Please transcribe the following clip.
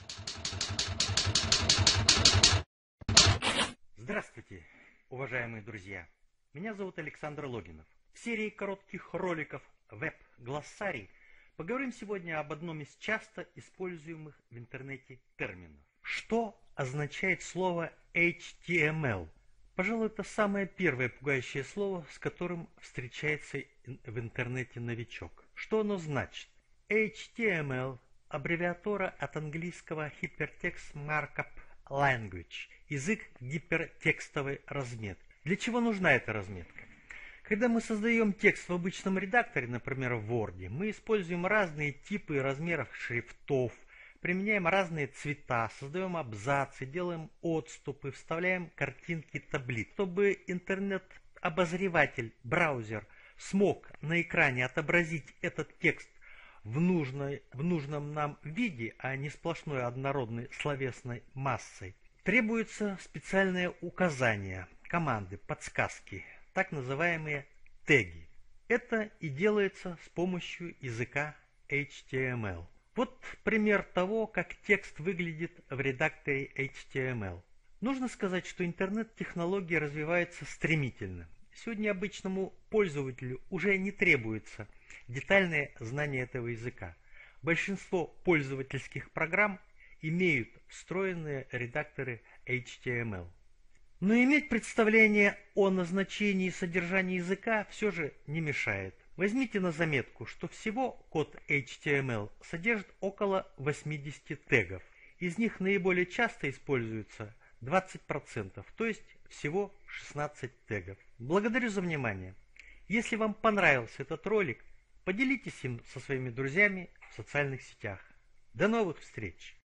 Здравствуйте, уважаемые друзья! Меня зовут Александр Логинов. В серии коротких роликов «Веб-глоссарий» поговорим сегодня об одном из часто используемых в интернете терминов. Что означает слово HTML? Пожалуй, это самое первое пугающее слово, с которым встречается в интернете новичок. Что оно значит? HTML – аббревиатура от английского Hypertext Markup Language, язык гипертекстовой разметки. Для чего нужна эта разметка? Когда мы создаем текст в обычном редакторе, например, в Word, мы используем разные типы и размеров шрифтов, применяем разные цвета, создаем абзацы, делаем отступы, вставляем картинки, таблицы. Чтобы интернет-обозреватель, браузер смог на экране отобразить этот текст в нужном нам виде, а не сплошной однородной словесной массой, требуются специальные указания, команды, подсказки, так называемые теги. Это и делается с помощью языка HTML. Вот пример того, как текст выглядит в редакторе HTML. Нужно сказать, что интернет-технологии развиваются стремительно. Сегодня обычному пользователю уже не требуется детальное знание этого языка. Большинство пользовательских программ имеют встроенные редакторы HTML. Но иметь представление о назначении и содержании языка все же не мешает. Возьмите на заметку, что всего код HTML содержит около 80 тегов. Из них наиболее часто используются 20%, то есть всего 16 тегов. Благодарю за внимание. Если вам понравился этот ролик, поделитесь им со своими друзьями в социальных сетях. До новых встреч!